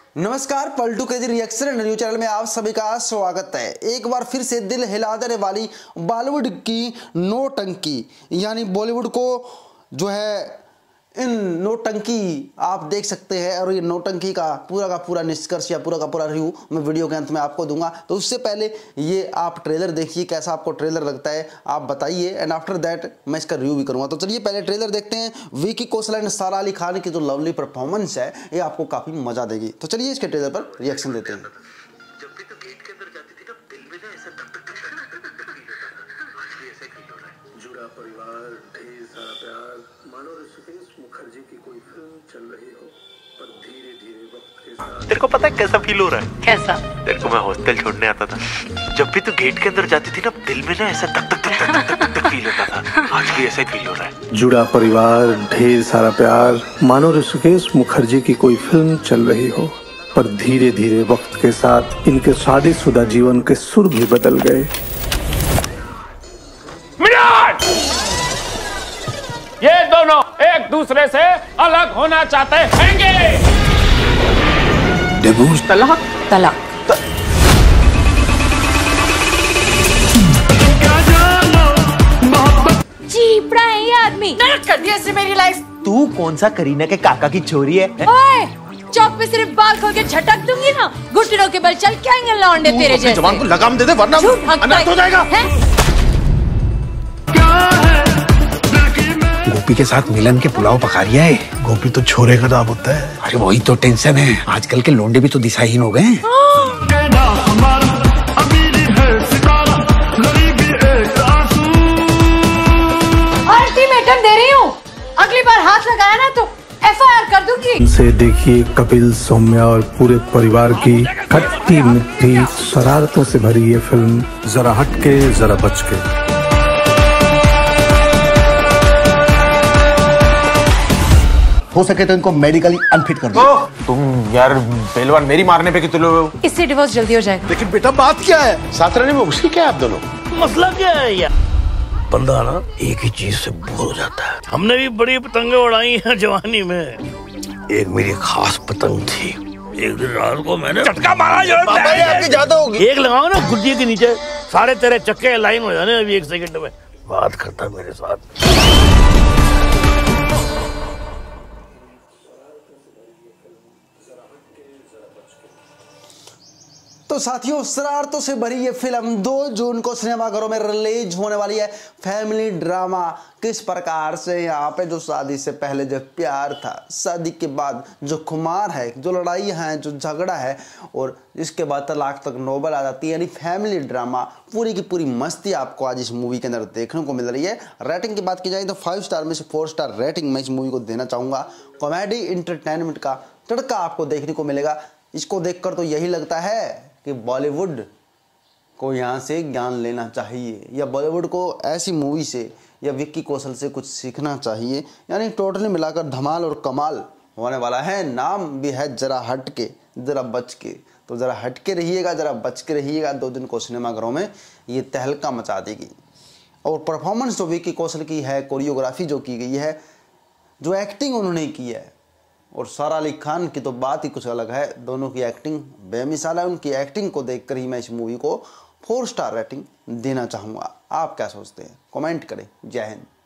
नमस्कार, Paltu crazy reaction news channel में आप सभी का स्वागत है। एक बार फिर से दिल हिला देने वाली बॉलीवुड की नौटंकी यानी बॉलीवुड को जो है इन नौटंकी आप देख सकते हैं और ये नौटंकी का पूरा निष्कर्ष या पूरा का पूरा रिव्यू मैं वीडियो के अंत में आपको दूंगा। तो उससे पहले ये आप ट्रेलर देखिए, कैसा आपको ट्रेलर लगता है आप बताइए, एंड आफ्टर दैट मैं इसका रिव्यू भी करूंगा। तो चलिए पहले ट्रेलर देखते हैं। विकी कौशल एंड सारा अली खान की जो लवली परफॉर्मेंस है ये आपको काफी मजा देगी। तो चलिए इसके ट्रेलर पर रिएक्शन देते हैं। जुड़ा परिवार, ढेर सारा प्यार, मानो ऋषिकेश मुखर्जी की कोई फिल्म चल रही हो, पर धीरे धीरे वक्त के साथ। तेरे को पता है कैसा फील हो रहा है? कैसा? तेरे को मैं हॉस्टल छोड़ने आता था, जब भी तू गेट के अंदर जाती थी ना, दिल में ना ऐसा तक तक तक तक तक तक फील होता था। आज भी ऐसा ही फील हो रहा है। जुड़ा परिवार, ढेर सारा प्यार, मानो ऋषिकेश मुखर्जी की कोई फिल्म चल रही हो, पर धीरे धीरे वक्त के साथ इनके शादीशुदा जीवन के सुर भी बदल गए। ये दोनों एक दूसरे से अलग होना चाहते हैंगे। डिवोर्स, तलाक तलाक। जी प्राय आदमी नरक कर दिया इसने मेरी लाइफ। तू कौन सा करीना के काका की चोरी है? ओए, चौक पे सिर्फ बाल खोल के झटक दूंगी ना, घुटनों के बल चल क्या लौंडे तेरे जैसे। जवान को लगाम दे दे वरना अनर्थ हो जाएगा। गोपी के साथ मिलन के पुलाव पका रिया है। गोपी तो छोरे का दाब होता है। अरे वही तो टेंशन है, आजकल के लोंडे भी तो दिशाहीन हो गए हैं। अल्टीमेटम दे रही हूँ, अगली बार हाथ लगाया ना तो FIR कर दूंगी। इनसे देखिए कपिल, सौम्या और पूरे परिवार की खट्टी मिट्टी शरारतों से भरी ये फिल्म जरा हटके जरा बचके। हो सके तो इनको मेडिकली अनफिट कर दो। तुम यार पहलवान मेरी मारने पे कितने लोग हो? इससे डिवोर्स जल्दी हो जाएगा। लेकिन बेटा बात क्या है? साथ रहने में मुश्किल क्या है आप दोनों? मसला क्या है यार? बंदा ना एक ही चीज से बोर हो जाता है। हमने भी बड़ी पतंगे उड़ाई हैं जवानी में। एक मेरी खास पतंग थी। एक दिन रात को मैंने चटका मारा जो आपकी ज्यादा होगी। एक लगाओ ना गुड्डी के नीचे, सारे तेरे चक्के लाइन हो जाने अभी 1 सेकंड में। बात करता मेरे साथ। तो साथियों, शरारतों से भरी ये फिल्म 2 जून को सिनेमाघरों में रिलीज होने वाली है। फैमिली ड्रामा किस प्रकार से यहाँ पे जो शादी से पहले जो प्यार था, शादी के बाद जो खुमार है, जो लड़ाई है, जो झगड़ा है और इसके बाद तलाक तक नौबत आ जाती है, यानी फैमिली ड्रामा पूरी की पूरी मस्ती आपको आज इस मूवी के अंदर देखने को मिल रही है। रेटिंग की बात की जाए तो 5 स्टार में से 4 स्टार रेटिंग मैं इस मूवी को देना चाहूँगा। कॉमेडी इंटरटेनमेंट का तड़का आपको देखने को मिलेगा। इसको देखकर तो यही लगता है कि बॉलीवुड को यहाँ से ज्ञान लेना चाहिए या बॉलीवुड को ऐसी मूवी से या विक्की कौशल से कुछ सीखना चाहिए। यानी टोटली मिलाकर धमाल और कमाल होने वाला है। नाम भी है जरा हट के जरा बच के। तो जरा हट के रहिएगा, जरा बच के रहिएगा। 2 दिन को सिनेमाघरों में ये तहलका मचा देगी। और परफॉर्मेंस जो विक्की कौशल की है, कोरियोग्राफी जो की गई है, जो एक्टिंग उन्होंने की है, और सारा अली खान की तो बात ही कुछ अलग है। दोनों की एक्टिंग बेमिसाल है। उनकी एक्टिंग को देखकर ही मैं इस मूवी को 4 स्टार रेटिंग देना चाहूँगा। आप क्या सोचते हैं? कमेंट करें। जय हिंद।